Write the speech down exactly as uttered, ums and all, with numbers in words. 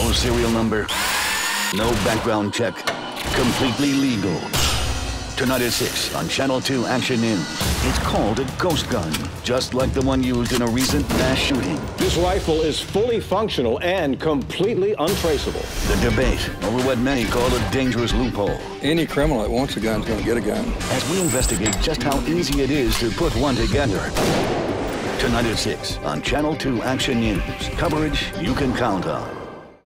No serial number. No background check. Completely legal. Tonight at six on Channel two Action News. It's called a ghost gun, just like the one used in a recent mass shooting. This rifle is fully functional and completely untraceable. The debate over what many call a dangerous loophole. Any criminal that wants a gun is going to get a gun. As we investigate just how easy it is to put one together. Tonight at six on Channel two Action News. Coverage you can count on.